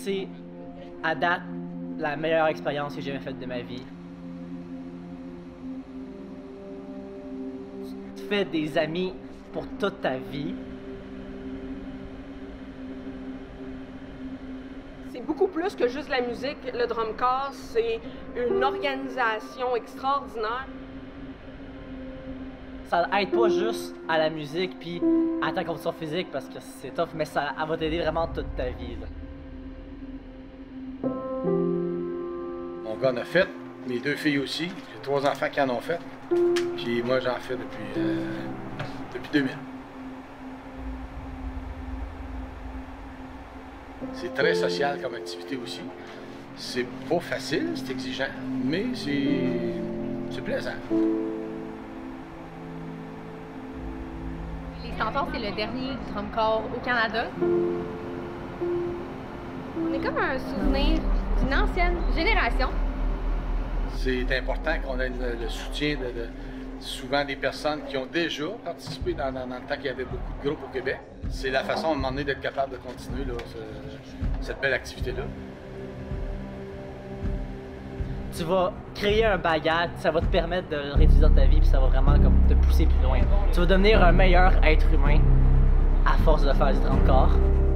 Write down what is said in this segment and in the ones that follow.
c'est, à date, la meilleure expérience que j'ai jamais faite de ma vie. Tu fais des amis pour toute ta vie. C'est beaucoup plus que juste la musique. Le drum corps, c'est une organisation extraordinaire. Ça aide pas juste à la musique puis à ta condition physique parce que c'est tough, mais ça va t'aider vraiment toute ta vie. Là. Mon gars en a fait, mes 2 filles aussi. J'ai 3 enfants qui en ont fait. Puis moi, j'en fais depuis 2000. C'est très social comme activité aussi. C'est pas facile, c'est exigeant, mais c'est plaisant. Les Stentors, c'est le dernier drum corps au Canada. On est comme un souvenir d'une ancienne génération. C'est important qu'on ait le soutien de souvent des personnes qui ont déjà participé dans le temps qu'il y avait beaucoup de groupes au Québec. C'est la façon à un moment donné d'être capable de continuer là, cette belle activité-là. Tu vas créer un bagage, ça va te permettre de le réutiliser dans ta vie, puis ça va vraiment comme te pousser plus loin. Tu vas devenir un meilleur être humain à force de faire du drum corps.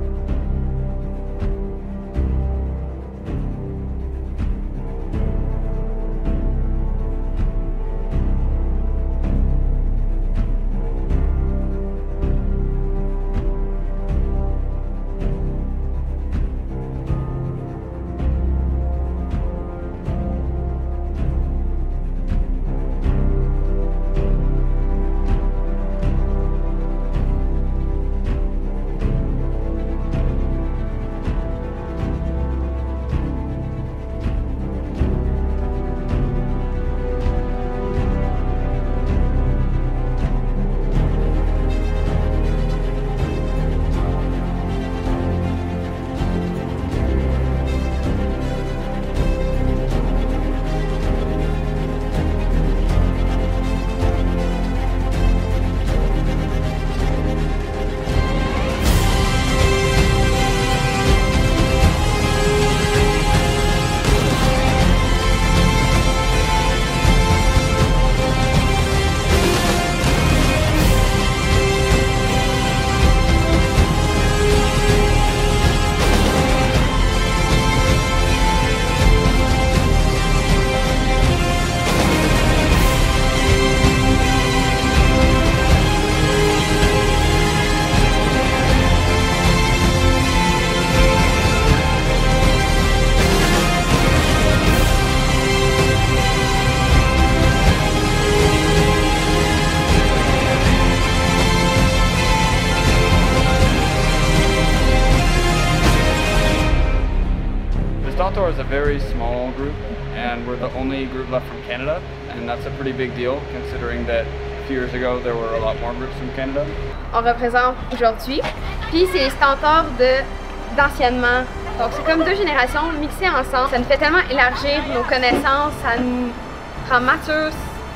Stentors is a very small group, and we're the only group left from Canada, and that's a pretty big deal considering that a few years ago there were a lot more groups from Canada. On représente aujourd'hui, puis c'est les Stentors d'anciennement. Donc c'est comme 2 générations mixées ensemble. Ça nous fait tellement élargir nos connaissances, ça nous rend matures,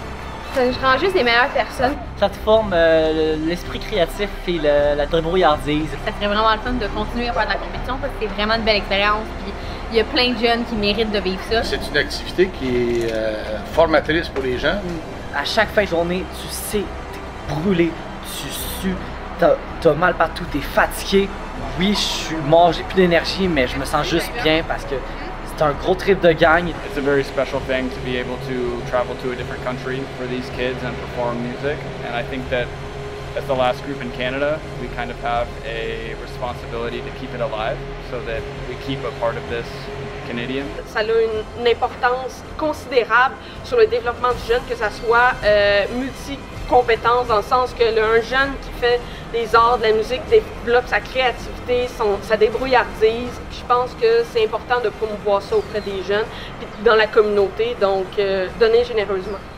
ça nous rend juste des meilleures personnes. Ça te forme l'esprit créatif et la débrouillardise. Ça serait vraiment le fun de continuer à faire de la compétition parce que c'est vraiment une belle expérience. Puis il y a plein de jeunes qui méritent de vivre ça. C'est une activité qui est formatrice pour les jeunes. À chaque fin de journée, tu sais, t'es brûlé, tu sues, t'as mal partout, t'es fatigué. Oui, je suis mort, j'ai plus d'énergie, mais je me sens juste bien parce que c'est un gros trip de gang. It's a very special thing to be able to travel to a different country for these kids and perform music, and I think that as the last group in Canada, we kind of have a responsibility to keep it alive so that we keep a part of this Canadian. Ça a une importance considérable sur le développement du jeune, que ça soit multi-compétence, dans le sens que un jeune qui fait des arts, de la musique, développe sa créativité, sa débrouillardise. Je pense que c'est important de promouvoir ça auprès des jeunes, puis dans la communauté, donc donner généreusement.